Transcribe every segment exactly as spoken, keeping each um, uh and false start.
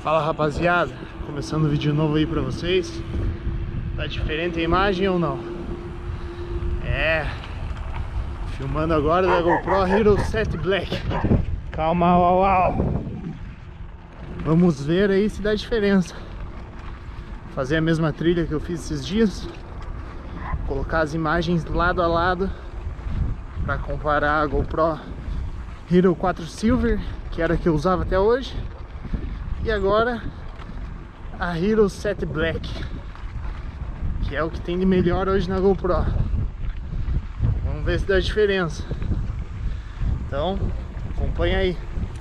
Fala rapaziada, começando um vídeo novo aí pra vocês. Tá diferente a imagem ou não? É, filmando agora da GoPro Hero sete Black. Calma, uau, uau. Vamos ver aí se dá diferença. Fazer a mesma trilha que eu fiz esses dias, colocar as imagens lado a lado pra comparar a GoPro Hero quatro Silver, que era a que eu usava até hoje, e agora a Hero sete Black, que é o que tem de melhor hoje na GoPro. Vamos ver se dá diferença. Então, acompanha aí.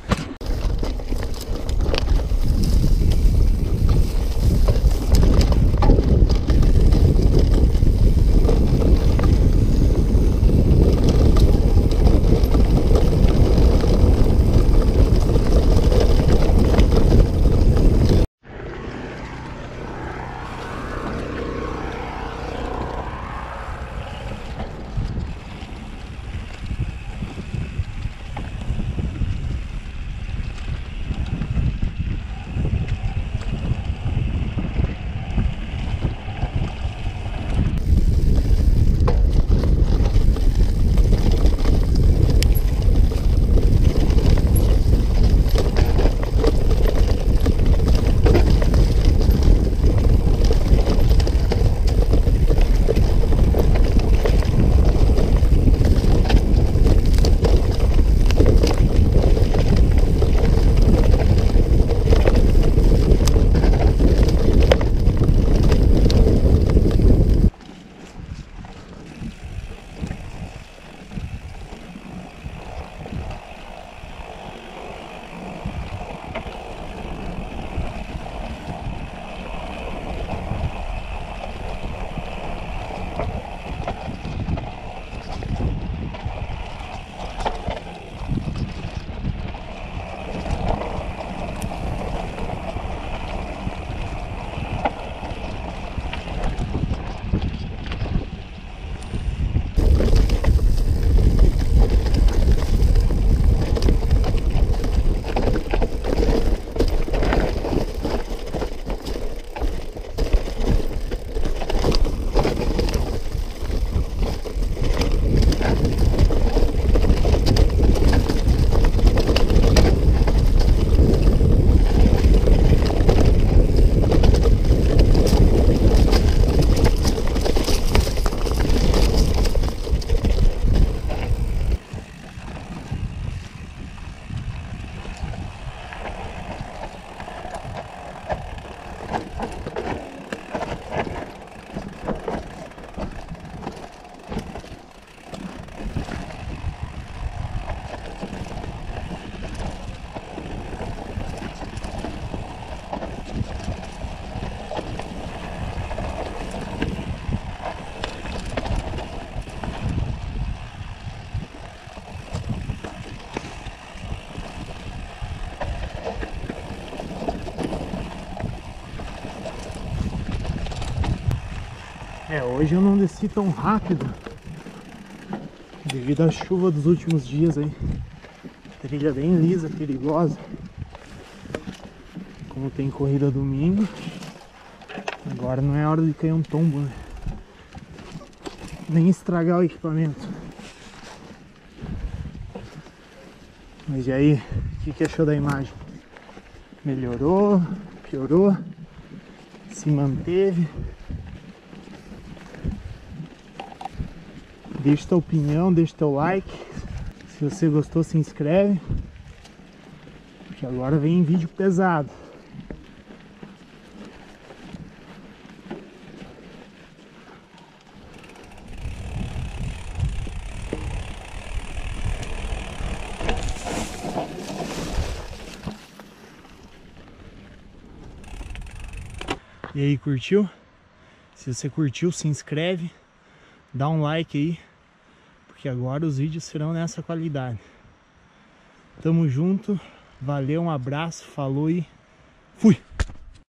É, hoje eu não desci tão rápido devido à chuva dos últimos dias aí. Trilha bem lisa, perigosa. Como tem corrida domingo, agora não é hora de cair um tombo, né? Nem estragar o equipamento. Mas e aí, o que, que achou da imagem? Melhorou? Piorou? Se manteve? Deixa tua opinião, deixa teu like. Se você gostou, se inscreve, porque agora vem vídeo pesado. E aí, curtiu? Se você curtiu, se inscreve, dá um like aí, porque agora os vídeos serão nessa qualidade. Tamo junto, valeu, um abraço, falou e fui!